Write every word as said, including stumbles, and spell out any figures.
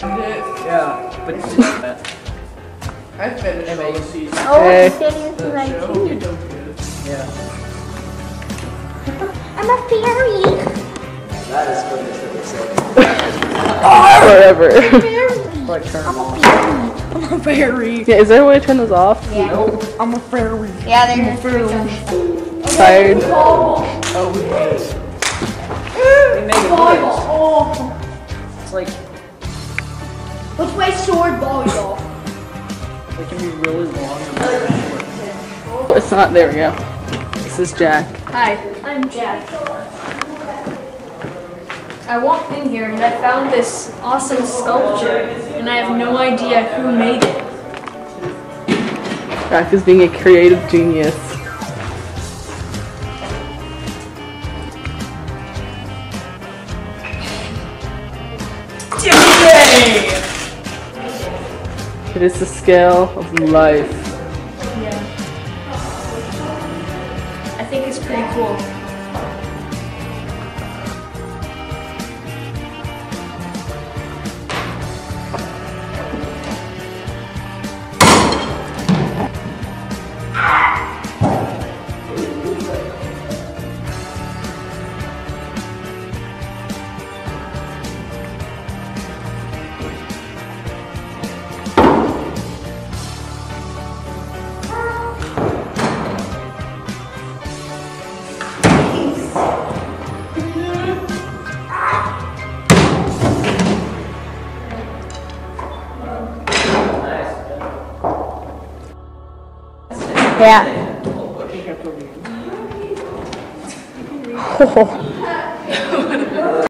Yeah, but I finished all the season. Oh, Hey. it's getting into my teeth. Yeah. I'm a fairy. That is what they say. Forever. Like turn them off. I'm a fairy. Yeah, is there a way to turn those off? Yeah. I'm a fairy. Yeah, there's a fairy. Tired. Oh, we made it. We made it. Oh. It's like, Let's play sword volleyball. it can be really long and really short. It's not. There we go. This is Jack. Hi, I'm Jack. I walked in here and I found this awesome sculpture, and I have no idea who made it. Jack is being a creative genius. Yay! It is the scale of life. Yeah. I think it's pretty cool. Yeah. Oh.